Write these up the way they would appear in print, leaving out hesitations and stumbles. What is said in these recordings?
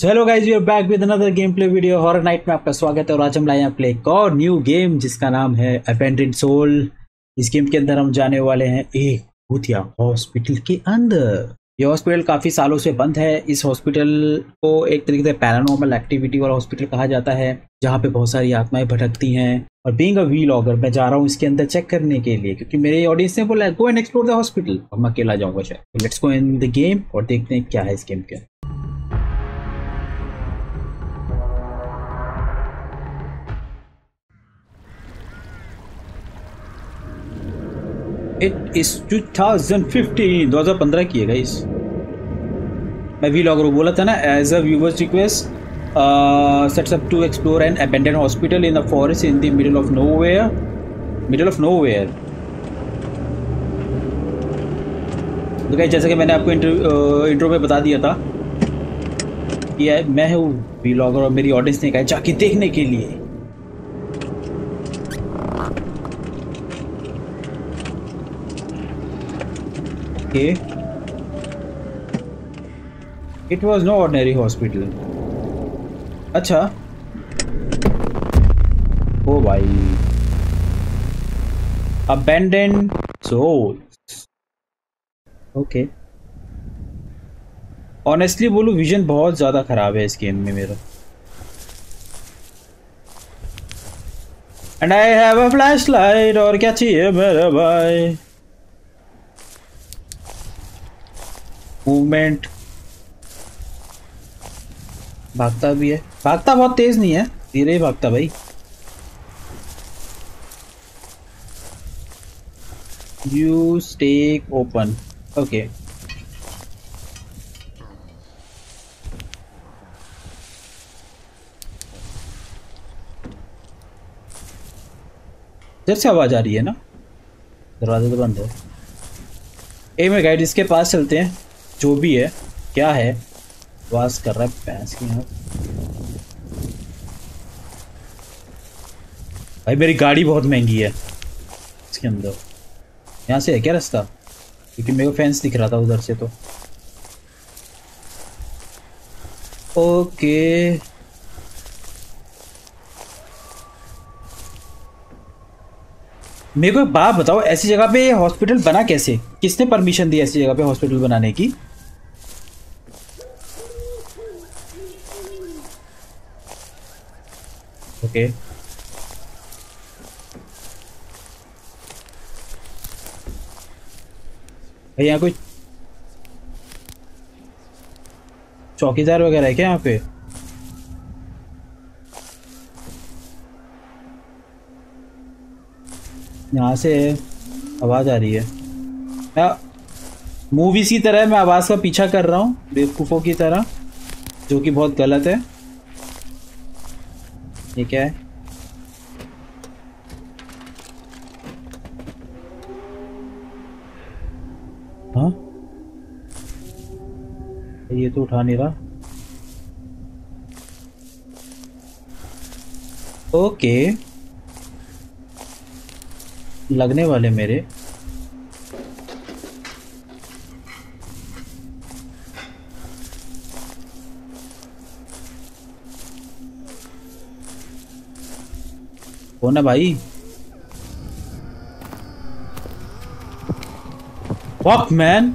Hello guys, we are back with another gameplay video. Horror night में आपका स्वागत है और आज हम लाए हैं प्ले एक और न्यू गेम जिसका नाम है अबैंडन्ड सोल। इस गेम के अंदर हम जाने वाले हैं एक भूतिया हॉस्पिटल के अंदर। ये हॉस्पिटल काफी सालों से बंद है। इस हॉस्पिटल को एक तरीके से पैरानॉर्मल एक्टिविटी वाला हॉस्पिटल कहा जाता है, जहाँ पे बहुत सारी आत्माएं भटकती हैं। और बीइंग अ व्लॉगर मैं जा रहा हूँ इसके अंदर चेक करने के लिए, क्योंकि मेरे ऑडियंस ने बोला go and explore the hospital. और मैं अकेला जाऊंगा शायद। Let's go in the game और देखते हैं क्या है इस गेम के। इट इज 2015 की है गाइस। मैं व्लॉगर को बोला था ना, as a viewer's request sets up to explore an abandoned hospital in the forest in the middle of nowhere. तो गाइस, जैसे कि मैंने आपको इंट्रो में बता दिया था कि मैं हूँ व्लॉगर और मेरी ऑडियंस ने कहा जाके देखने के लिए। Okay. It was no ordinary hospital. अच्छा, ओ भाई, abandoned souls. Okay. Honestly बोलूं, विजन बहुत ज़्यादा ख़राब है इस गेम में मेरा। And I have a flashlight, और क्या चाहिए मेरे भाई। मूवमेंट, भागता भी है, भागता बहुत तेज नहीं है, धीरे ही भागता भाई। You stake open, okay. इधर से आवाज आ रही है ना, दरवाजा तो बंद है। मैं गाइड इसके पास चलते हैं। जो भी है, क्या है, आवाज कर रहा है भैंस की। यहाँ भाई मेरी गाड़ी बहुत महंगी है इसके अंदर। यहाँ से है क्या रास्ता? क्योंकि मेरे को फेंस दिख रहा था उधर से। तो ओके, मेरे को एक बात बताओ, ऐसी जगह पे हॉस्पिटल बना कैसे? किसने परमिशन दी ऐसी जगह पे हॉस्पिटल बनाने की? ओके, भाई यहाँ कोई चौकीदार वगैरह है क्या यहाँ पे? यहाँ से आवाज आ रही है। मैं मूवीज की तरह मैं आवाज का पीछा कर रहा हूँ बेवकूफों की तरह, जो कि बहुत गलत है। ये क्या है? हाँ, ये तो उठा नहीं रहा। ओके, लगने वाले मेरे। कौन है भाई? Fuck man!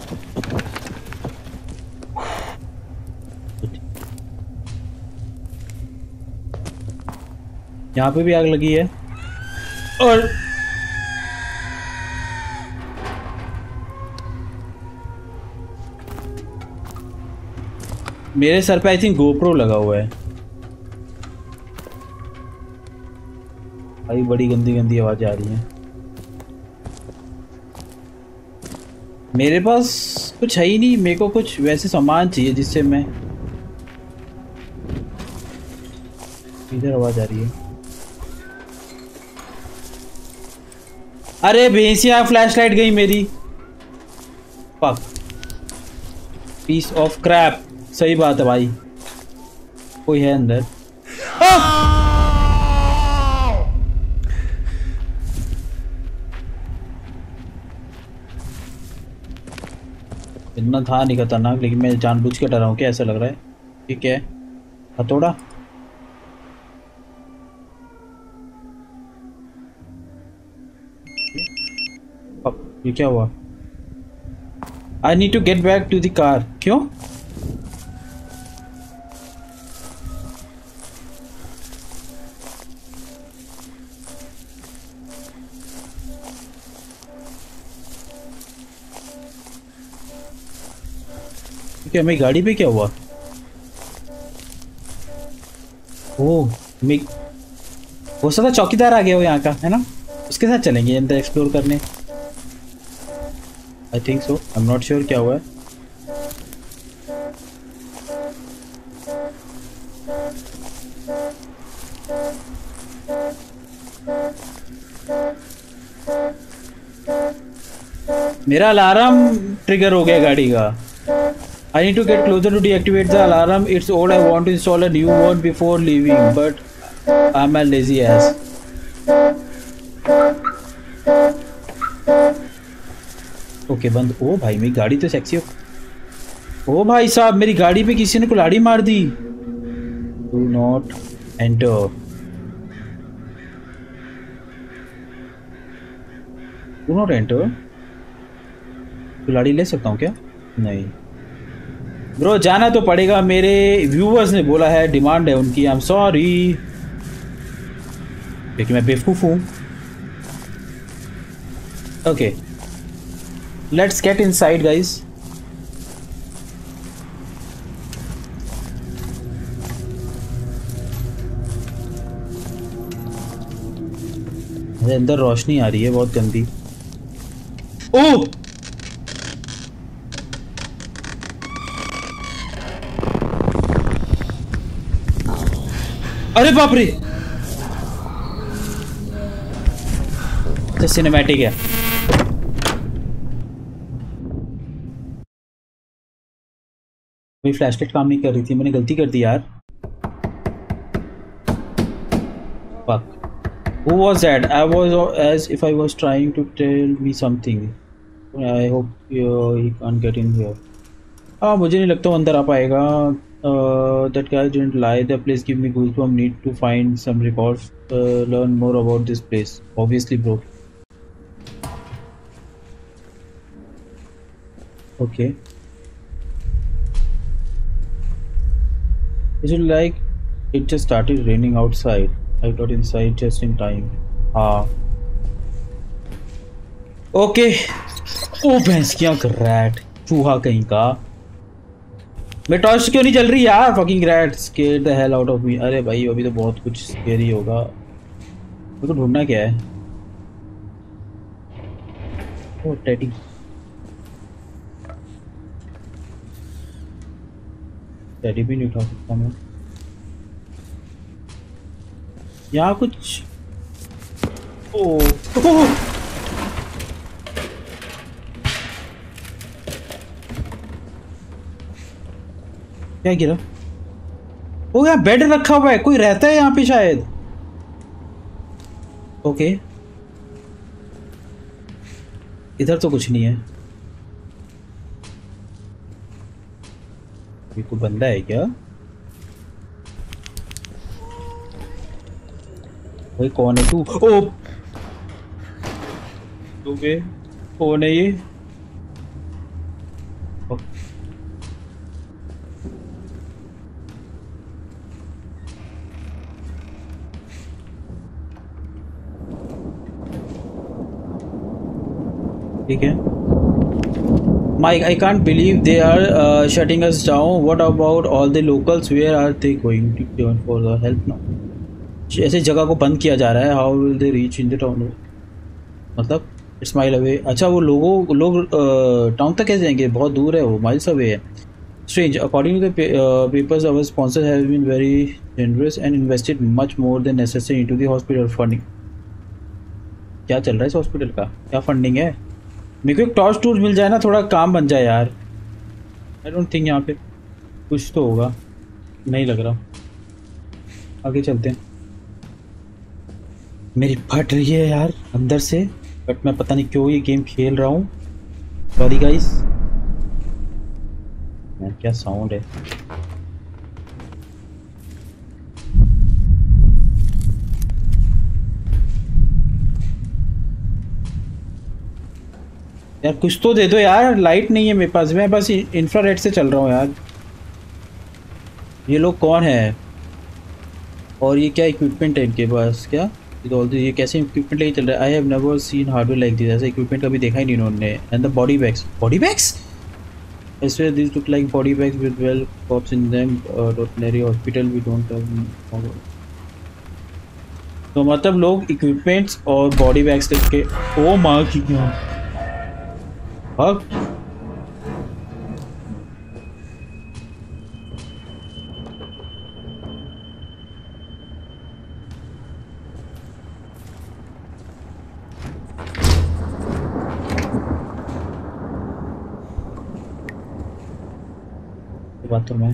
यहाँ पे भी आग लगी है और मेरे सर पे आई थिंक गोप्रो लगा हुआ है। भाई बड़ी गंदी गंदी आवाजें आ रही हैं। मेरे पास कुछ है ही नहीं, मेरे को कुछ वैसे सामान चाहिए जिससे मैं। इधर आवाज आ रही है। अरे भैंसिया, फ्लैशलाइट गई मेरी। Fuck, piece of crap. सही बात है भाई, कोई है अंदर। इतना था नहीं खतरनाक, लेकिन मैं जानबूझ के डरा हूँ क्या? ऐसा लग रहा है। ठीक है, हथौड़ा। अब ये क्या हुआ? I need to get back to the car. क्यों? क्या मेरी गाड़ी पे क्या हुआ? ओह, मैं हो सकता चौकीदार आ गया हो यहाँ का, है ना? उसके साथ चलेंगे अंदर एक्सप्लोर करने। I think so, I am not sure क्या हुआ है। मेरा अलार्म ट्रिगर हो गया गाड़ी का। I need to get closer to deactivate the alarm. It's old. I want to install a new one before leaving, but I'm a lazy ass. Okay बंद। ओ भाई मेरी गाड़ी तो सेक्सी हो। ओ भाई साहब मेरी गाड़ी पे किसी ने कुल्हाड़ी मार दी। Do not enter. Do not enter. कुल्हाड़ी ले सकता हूँ क्या? नहीं ब्रो, जाना तो पड़ेगा। मेरे व्यूवर्स ने बोला है, डिमांड है उनकी। आई एम सॉरी क्योंकि मैं बेवकूफ़ हूँ। Okay let's get inside guys. अंदर रोशनी आ रही है बहुत गंदी। ओह अरे बाप रे, सिनेमैटिक है। मेरी फ्लैशलाइट काम नहीं कर रही थी, मैंने गलती कर दी यार। Fuck. Who was that? I was as if I was trying to tell me something. I hope he can't get in here. हाँ मुझे नहीं लगता वो अंदर आ पाएगा। That guy didn't lie. The place give me goosebumps. Need to find some records. Learn more about this place. Obviously, bro. Okay. Is it like it just started raining outside? I got inside just in time. हाँ. Okay. ओ भैंस क्या कर rat, चूहा कहीं का। मैं torch क्यों नहीं जल रही यार? Fucking rat scare the hell out of me. अरे भाई अभी तो बहुत कुछ स्केरी होगा। मेरे को ढूंढना क्या है? ओ टेडी। टेडी भी नहीं उठा सकता मैं। यहाँ कुछ ओ क्या गिरा? ओ यहाँ बेड रखा हुआ है, कोई रहता है यहाँ पे शायद। ओके इधर तो कुछ नहीं है। ये कोई बंदा है क्या? भाई कौन है तू? ओ ओके कौन है ये? ठीक है। Mike, I can't believe they are shutting us down. What about all the locals? Where are they going to turn for the help now? ऐसे जगह को बंद किया जा रहा है। How will they reach in the town? मतलब it's mile away. अच्छा वो लोग टाउन तक कैसे जाएंगे? बहुत दूर है वो, miles away है। Strange. According to the papers, our sponsors have been very generous and invested much more than necessary into the hospital funding. क्या चल रहा है इस हॉस्पिटल का? क्या फंडिंग है? मेरे को एक टॉर्च टूर मिल जाए ना, थोड़ा काम बन जाए यार। आई डोंट थिंक यहाँ पे कुछ तो होगा, नहीं लग रहा। आगे चलते हैं। मेरी फट रही है यार अंदर से, बट मैं पता नहीं क्यों ये गेम खेल रहा हूँ। Sorry guys. क्या साउंड है? यार कुछ तो दे दो यार, लाइट नहीं है मेरे पास, मैं बस इंफ्रारेड से चल रहा हूँ यार। ये लोग कौन है और ये क्या इक्विपमेंट है इनके पास क्या? ये कैसे इक्विपमेंट लेके चल रहा है? I have never seen hardware like this, ऐसा इक्विपमेंट कभी देखा ही नहीं इन्होंने। And the body bags, body bags ऐसे this look like body bags with well corpse in them, ordinary hospital we don't have. तो मतलब लोग इक्विपमेंट्स और बॉडी बैग्स लेके, ओ माँ की क्या भाग। बाथरूम है,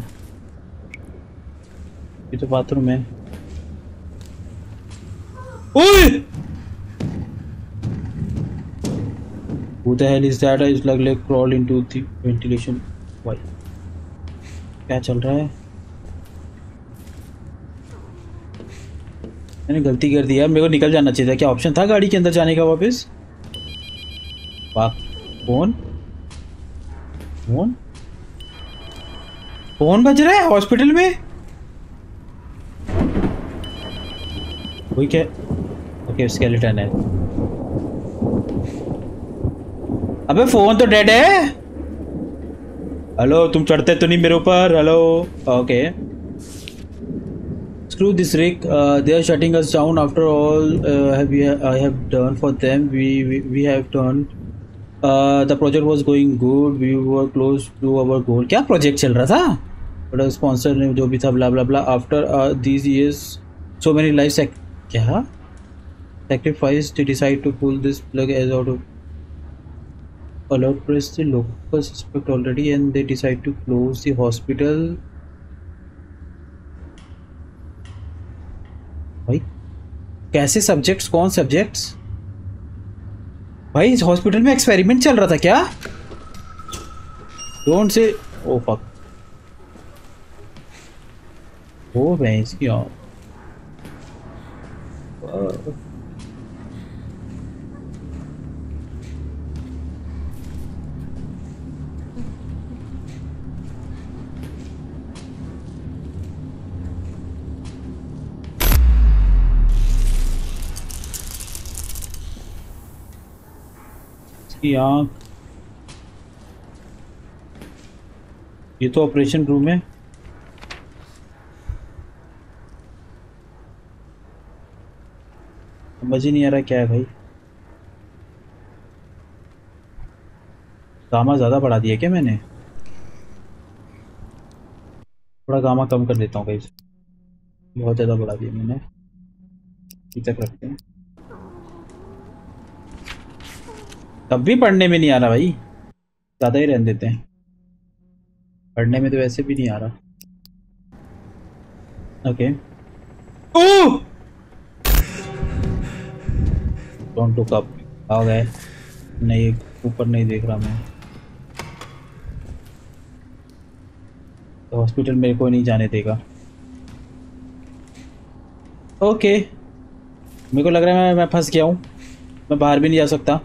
ये तो बाथरूम है। ओए who the hell is that? Is like crawl into the ventilation. Why? क्या चल रहा है? मैंने गलती कर दी यार, मेरे को निकल जाना चाहिए था। क्या ऑप्शन था गाड़ी के अंदर जाने का वापस? वाह, फोन फोन फोन बज रहा है हॉस्पिटल में। कोई क्या? ओके स्केलेटन है। अबे फोन तो डेड है। हेलो, तुम चढ़ते तो नहीं मेरे ऊपर? Hello, okay. Screw this, Rick. They are shutting us down after all. I have done for them. We have done. The project was going good. We were close to our goal. क्या project चल रहा था? बड़ा sponsor ने जो भी था blah blah blah. After these years, so many lives क्या sacrifice to decide to pull this plug as out of. Alert press the local suspect already, and they decide to close the hospital. भाई कैसे subjects? कौन subjects भाई? इस hospital में experiment चल रहा था क्या? Don't say. ओ फक, ओ भैंस की आँख। की आँख। ये तो ऑपरेशन रूम है। समझ ही नहीं आ रहा क्या है भाई। गामा ज़्यादा बढ़ा दिया क्या मैंने? थोड़ा गामा कम कर देता हूँ भाई, बहुत ज़्यादा बढ़ा दिया मैंने। ठीक तक रखते हैं। तब भी पढ़ने में नहीं आ रहा भाई, ज़्यादा ही रहने देते हैं। पढ़ने में तो वैसे भी नहीं आ रहा। Okay. Oh don't look up. आ गए? नहीं, ऊपर नहीं देख रहा मैं। तो हॉस्पिटल मेरे को नहीं जाने देगा। ओके, मेरे को लग रहा है मैं फंस गया हूँ, मैं बाहर भी नहीं जा सकता।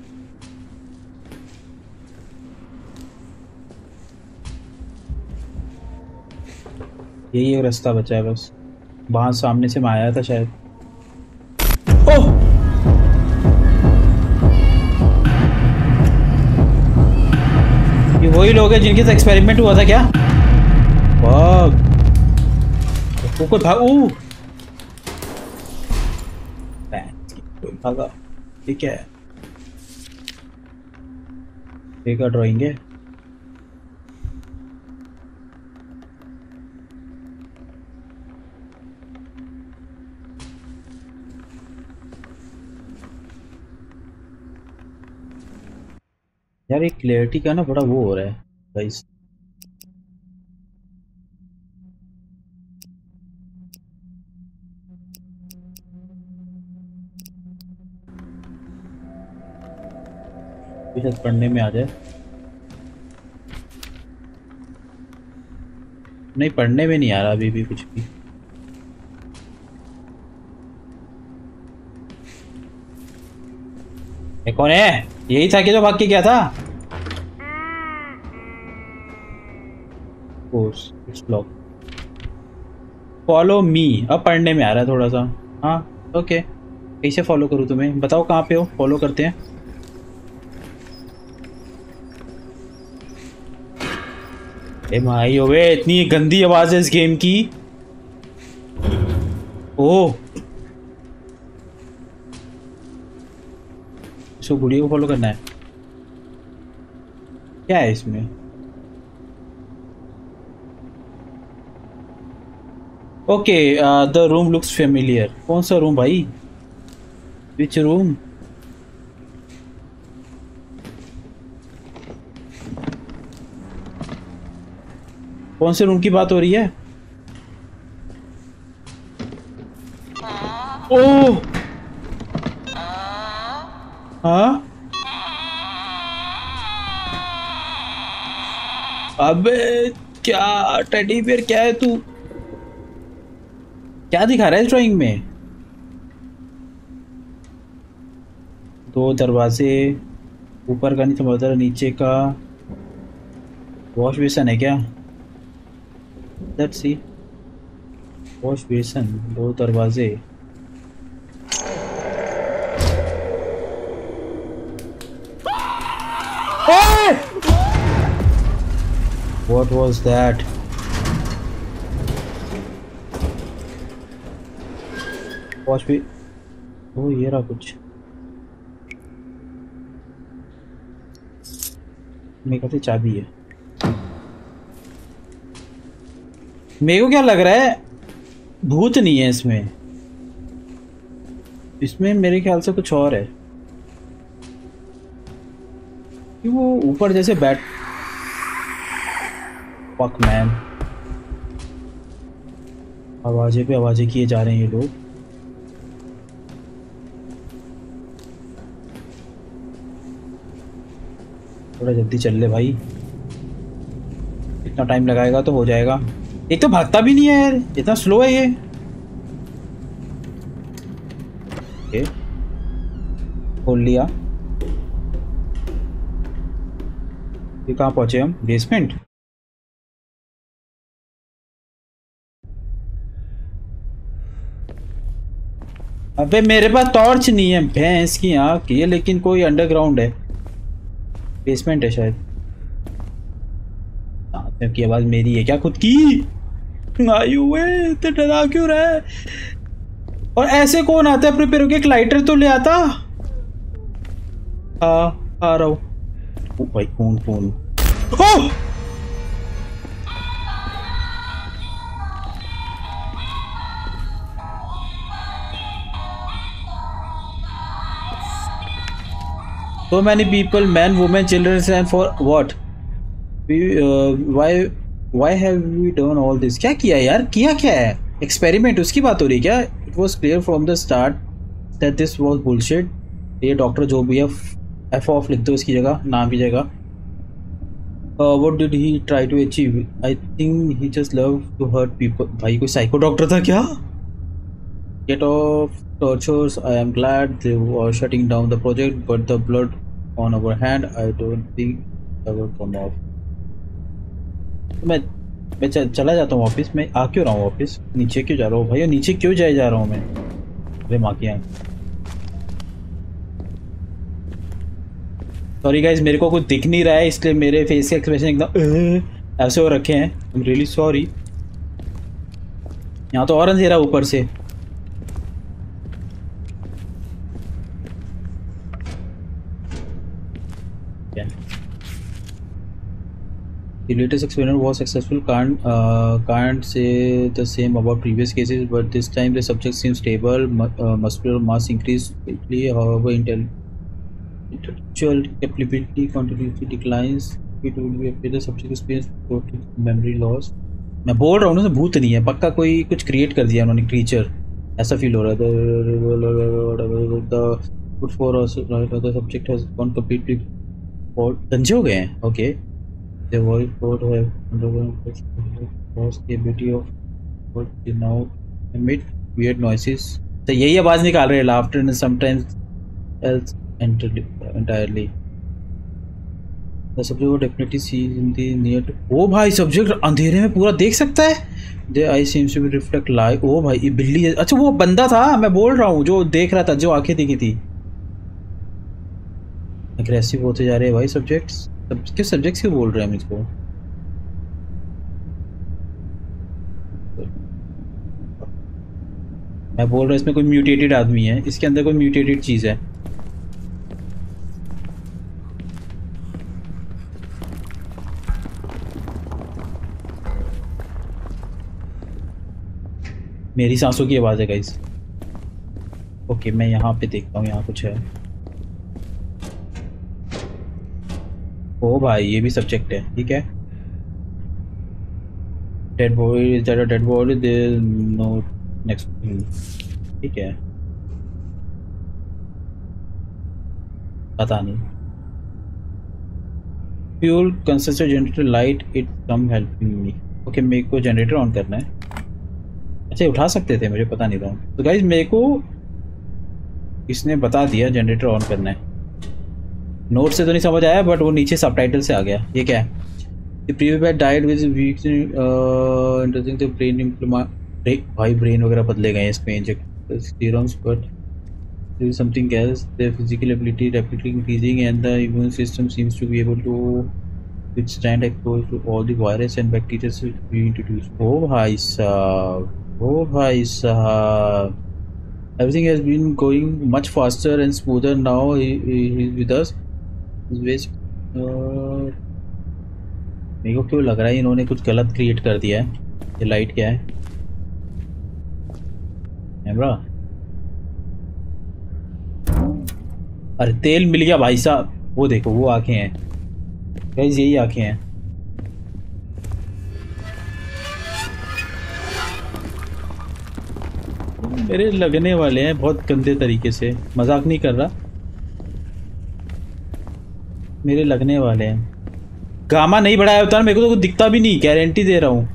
यही एक रास्ता बचा है बस। वहाँ सामने से मैं आया था शायद। ओह ये वही लोग हैं जिनके साथ एक्सपेरिमेंट हुआ था क्या? भाग, कोई भाग। ओह कोई भागा। ठीक है, देखा ड्राइंग है। यार एक क्लैरिटी का ना बड़ा वो हो रहा है गाइस। शायद पढ़ने में आ जाए। नहीं, पढ़ने में नहीं आ रहा अभी भी कुछ भी। ये कौन है? यही था कि जो भाग के गया था। Course it's lock. Follow me. अब पढ़ने में आ रहा है थोड़ा सा। हाँ ओके, कैसे फॉलो करूँ तुम्हें बताओ, कहाँ पे हो, फॉलो करते हैं। ए भाई ओवे, इतनी गंदी आवाज है इस गेम की। ओह, इसको गुड़िया को फॉलो करना है। क्या है इसमें? Okay, the room looks familiar. कौन सा रूम भाई? Which room? कौन से रूम की बात हो रही है? ओह हाँ, अबे क्या टेडी बियर, क्या है तू? क्या दिखा रहा है इस ड्राइंग में? दो दरवाजे, ऊपर का नहीं समझ, नीचे का वॉश बेसन है क्या? Let's see. वॉश बेसन, दो दरवाजे। What was that? वॉश भी, ओ ये रहा कुछ। मेरे ख्याल से चाबी है। मेरे को क्या लग रहा है, भूत नहीं है इसमें। इसमें मेरे ख्याल से कुछ और है कि वो ऊपर जैसे बैठ, फक मैन, आवाजें पे आवाजें किए जा रहे हैं ये लोग। थोड़ा जल्दी चल ले भाई, इतना टाइम लगाएगा तो हो जाएगा। एक तो भागता भी नहीं है यार, इतना स्लो है ये। ओके, खोल लिया। ये कहाँ पहुंचे हम? बेसमेंट। अबे मेरे पास टॉर्च नहीं है, भैंस की आँख की है, लेकिन कोई अंडरग्राउंड है। बेसमेंट है शायद। की आवाज मेरी है क्या खुद की? आयु इतने डरा क्यों रहा है? और ऐसे कौन आता है प्रिपेयर होके? एक लाइटर तो ले आता। आ रहा हूँ। ओ भाई कौन कौन? ओह! So many people, men, women, children, and for what? Why have we done all this? क्या किया यार, किया क्या है? एक्सपेरिमेंट उसकी बात हो रही है क्या? It was clear from the start that this was bullshit. ये डॉक्टर जो भी है, एफ ऑफ लिख दो इसकी जगह, नाम की जगह। What did he try to achieve? I think he just loved to hurt people. भाई कोई साइको डॉक्टर था क्या? Get off tortures. I am glad they were shutting down the project, but the blood on our hand, I don't think ever come off. मैं चला जाता हूँ वापस। मैं आ क्यों रहा हूँ वापस? नीचे क्यों जा रहा हूँ भाई? नीचे क्यों जाए जा रहा हूँ मैं? अरे माँ की आँख। सॉरी गाइज, मेरे को कुछ दिख नहीं रहा है, इसलिए मेरे फेस के एक्सप्रेशन एकदम ऐसे हो रखे हैं। I am really sorry. यहाँ तो और अंधेरा ऊपर से। The latest experiment was successful. Can't say the same about previous cases, but this time the subject seems stable. Muscular mass increased quickly. However, intellectual capability continuously declines. It will be after the subject experienced memory loss. मैं बोल रहा हूँ ना, भूत नहीं है पक्का, कोई कुछ क्रिएट कर दिया उन्होंने, क्रीचर ऐसा फील हो रहा था। Good for us, the subject has gone completely गंजे हो गए हैं। Okay, the world could have undergone lost the ability of what they now emit weird noises. तो यही आवाज निकाल रहे हैं, laughter and sometimes else entirely. The subject will definitely see in the near. ओ भाई सब्जेक्ट अंधेरे में पूरा देख सकता है. The eye seems to be reflect light. ओ भाई ये बिल्ली है. अच्छा वो बंदा था मैं बोल रहा हूँ जो देख रहा था जो आंखें दिखी थी. अग्रेसिव होते जा रहे हैं भाई सब्जेक्ट्स. किस सब्जेक्ट्स क्यों बोल रहे हैं हम इसको. मैं बोल रहा हूँ इसमें कोई म्यूटेटेड आदमी है. इसके अंदर कोई म्यूटेटेड चीज़ है. मेरी सांसों की आवाज़ है गाइस. ओके मैं यहाँ पे देखता हूँ यहाँ कुछ है. ओ भाई ये भी सब्जेक्ट है. ठीक है. Dead body is that a dead body there no next. ठीक है. पता नहीं. Fuel consistent generator light it come helping me. Okay मेरे को जनरेटर ऑन करना है. अच्छा उठा सकते थे मुझे पता नहीं था. तो गाइज मेरे को इसने बता दिया जनरेटर ऑन करना है. नोट से तो नहीं समझ आया बट वो नीचे सबटाइटल से आ गया. ये क्या है. The previous died with weak interesting the brain implement. भाई ब्रेन वगैरह बदले गए इसमें inject serums but there is something else. Their physical ability rapidly increasing and the immune system seems to be able to withstand exposure to all the virus and bacteria we introduce. Oh bhai sahab. Oh bhai sahab. Everything has been going much faster and smoother now. He is with us. मेरे को क्यों लग रहा है इन्होंने कुछ गलत create कर दिया है. ये लाइट क्या है. कैमरा. अरे तेल मिल गया भाई साहब. वो देखो वो आंखें हैं गाइस. यही आंखें हैं. मेरे लगने वाले हैं बहुत गंदे तरीके से. मजाक नहीं कर रहा. मेरे लगने वाले हैं. गामा नहीं बढ़ाया होता ना मेरे को तो कुछ दिखता भी नहीं. गारंटी दे रहा हूँ.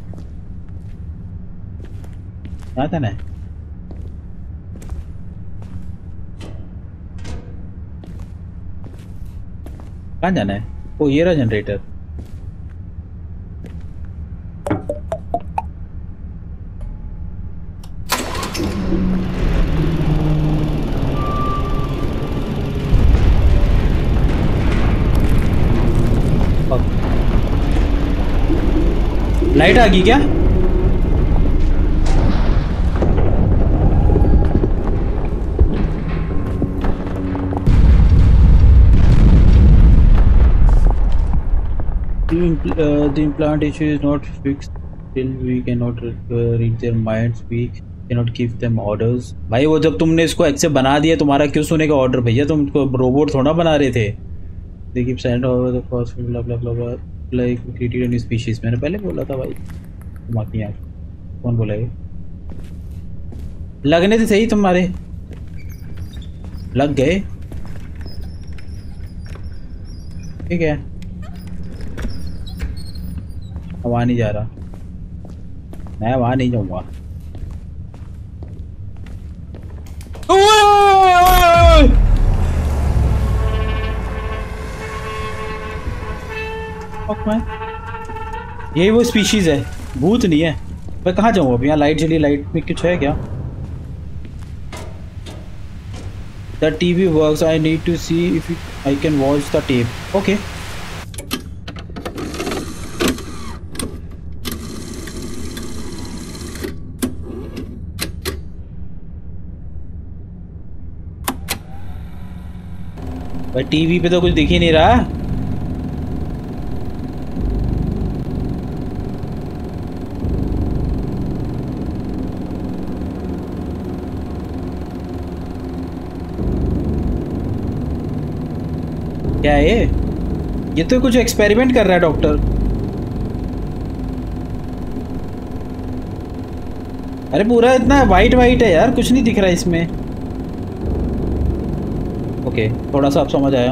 क्या था ना. कहाँ जाना है. ओ ये रहा जनरेटर. लाइट आ गई क्या. The implant issue is not fixed till we cannot read their minds. We cannot give them orders. भाई वो जब तुमने इसको एक्सेप्ट बना दिया तुम्हारा क्यों सुनेगा ऑर्डर भैया. तुम रोबोट थोड़ा बना रहे थे. They keep send over the first blah blah blah blah like created a new species. मैंने पहले बोला था भाई. तुम आती हैं. कौन बोला ये. लगने से सही तुम्हारे लग गए. ठीक है. वहाँ नहीं जा रहा. मैं वहाँ नहीं जाऊँगा. यही वो स्पीशीज है. भूत नहीं है. मैं कहाँ जाऊँ अब. यहाँ लाइट जली. लाइट में कुछ है क्या. The TV works. I need to see if I can watch the tape. Okay. भाई टीवी पे तो कुछ दिख ही नहीं रहा. क्या है ये तो कुछ एक्सपेरिमेंट कर रहा है डॉक्टर. अरे पूरा इतना वाइट वाइट है यार. कुछ नहीं दिख रहा इसमें. ओके थोड़ा सा अब समझ आया.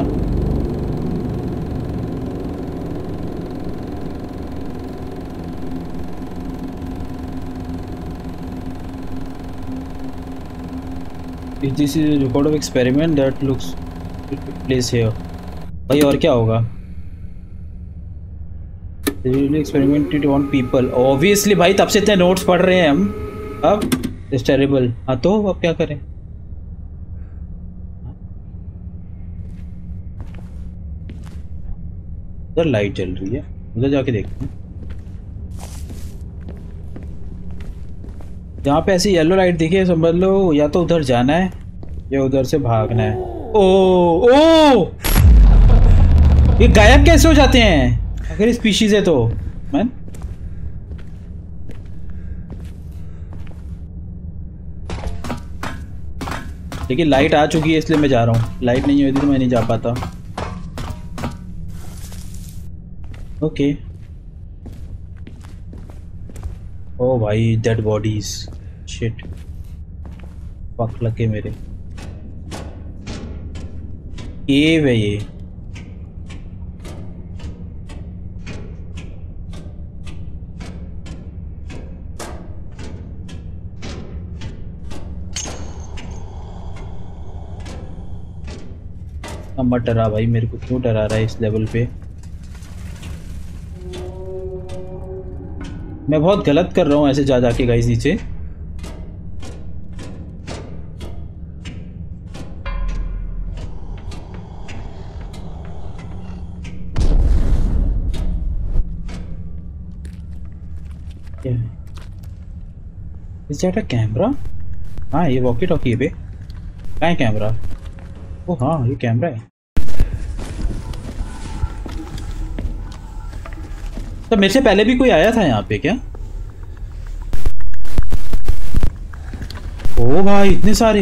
If this is a record of experiment that looks place है भाई। और क्या होगा? एक्सपेरिमेंटेड ऑन पीपल ऑब्वियसली भाई, तब से इतने नोट्स पढ़ रहे हैं हम। अब इट्स टेरिबल। हाँ तो अब क्या करें? उधर लाइट जल रही है, उधर जाके देखते हैं। जहाँ पे ऐसी येलो लाइट दिखी है समझ लो या तो उधर जाना है या उधर से भागना है। ओ ओ, ये गायब कैसे हो जाते हैं अगर स्पीशीज है तो? मैन लेकिन लाइट आ चुकी है इसलिए मैं जा रहा हूँ। लाइट नहीं होती तो मैं नहीं जा पाता। ओके। ओ भाई डेड बॉडीज, शिट, पक लगे मेरे। केव है ये। मत डरा भाई, मेरे को क्यों डरा रहा है इस लेवल पे? मैं बहुत गलत कर रहा हूँ ऐसे जा जाके गाइस नीचे। इस जगह कैमरा? हाँ ये वॉकी टॉकी है बे। कहाँ है कैमरा? ओ हाँ ये कैमरा है। तो मेरे से पहले भी कोई आया था यहाँ पे क्या? ओ भाई इतने सारे।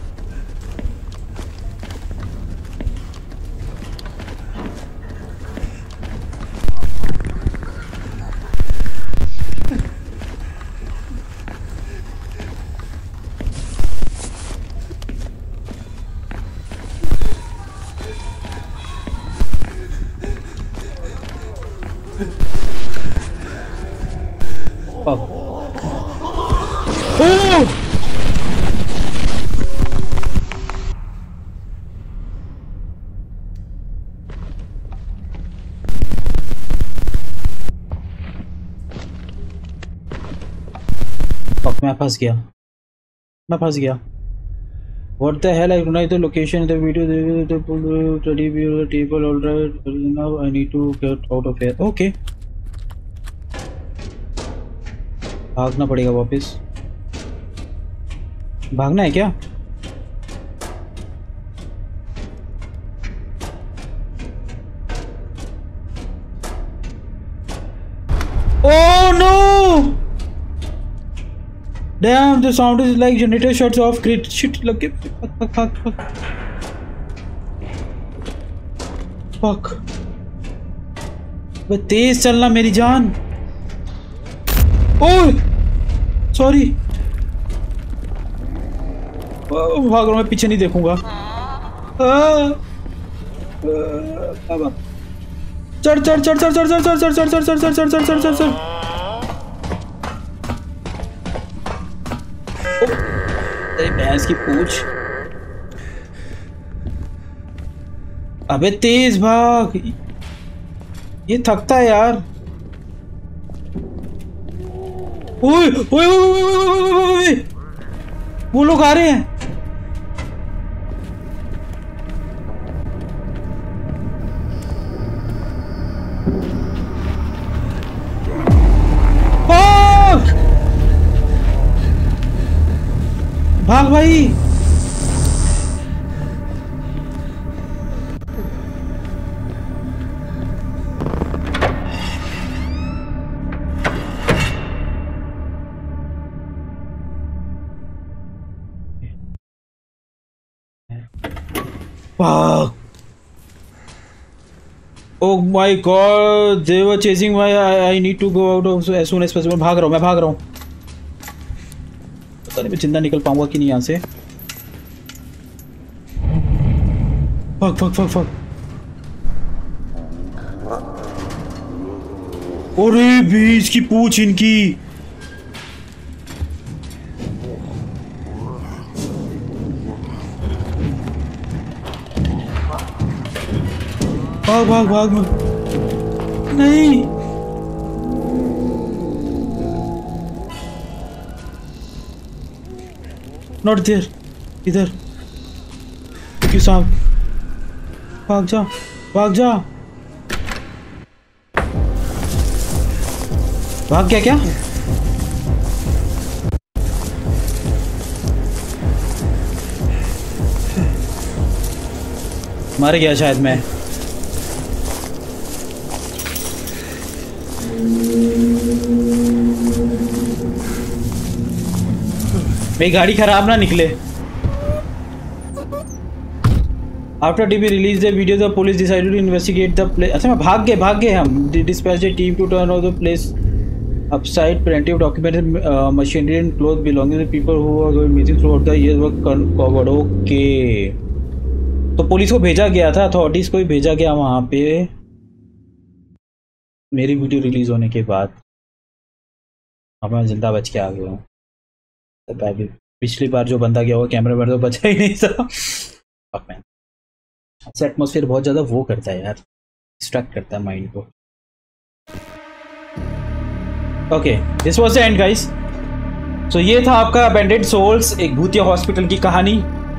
मैं फंस गया, मैं फंस गया। What the hell? I recognize the location in the video. The table. All right. Now I need to get out of here. Okay. भागना पड़ेगा वापस। भागना है क्या? Oh no! Damn, the sound is like generator shuts off. Great shit. लगे fuck. वे तेज चलना मेरी जान। Oh sorry. भाग रहा हूँ मैं, पीछे नहीं देखूंगा। चढ़ चढ़ चढ़ चढ़ चढ़ चढ़ चढ़ चढ़ चढ़ चढ़ चढ़ चढ़ चढ़ चढ़ चढ़ चढ़। तेरी भैंस की पूंछ। अबे तेज भाग, ये थकता है यार। ओए ओए ओए, वो लोग आ रहे हैं। भाग भाई। भाग। Oh my God, they were chasing my. I need to go out of as soon as possible. भाग रहा हूँ, मैं भाग रहा हूँ। पता नहीं मैं जिंदा निकल पाऊंगा कि नहीं यहाँ से। भाग भाग भाग भाग। अरे बीच की पूछ इनकी। भाग भाग भाग नहीं, नॉट देयर, इधर क्यों सांप, भाग जा भाग जा, भाग गया क्या? मर गया शायद मैं। मेरी गाड़ी खराब ना निकले। After DB released the video, the police decided to investigate the place. अच्छा मैं भाग गए हम। Dispatched a team to turn over the place upside. Plenty of documented machinery and clothes belonging to people who were going missing throughout the years were covered. Okay. तो police को भेजा गया था, अथॉरिटीज को ही भेजा गया वहाँ पे मेरी वीडियो रिलीज होने के बाद। अब मैं जिंदा बच के आ गया हूँ। तो पिछली बार जो बंदा गया वो कैमरे पर तो बचा ही नहीं था। एटमॉस्फेयर बहुत ज़्यादा वो करता है यार, डिस्ट्रैक्ट करता है माइंड को। Okay, this was the end guys. So ये था आपका अबैंडन्ड सोल्स, एक भूतिया हॉस्पिटल की कहानी।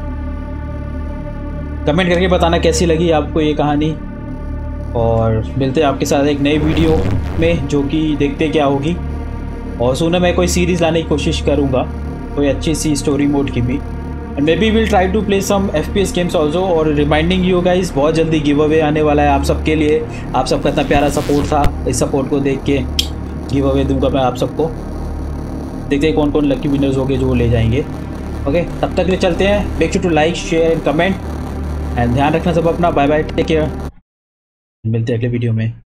कमेंट करके बताना कैसी लगी आपको ये कहानी, और मिलते हैं आपके साथ एक नई वीडियो में जो कि देखते क्या होगी। और सुना मैं कोई सीरीज़ लाने की कोशिश करूँगा, कोई अच्छी सी स्टोरी मोड की भी, and maybe will try to play some FPS games also. और रिमाइंडिंग यू गाइस, बहुत जल्दी गिव अवे आने वाला है आप सबके लिए। आप सबका इतना प्यारा सपोर्ट था, इस सपोर्ट को देख के गिव अवे दूंगा मैं आप सबको। देखते हैं कौन कौन लकी विनर्स होंगे जो ले जाएंगे। ओके, तब तक ले चलते हैं। Make sure to like, share and comment, and ध्यान रखना सब अपना। बाय बाय, टेक केयर, मिलते हैं अगले वीडियो में।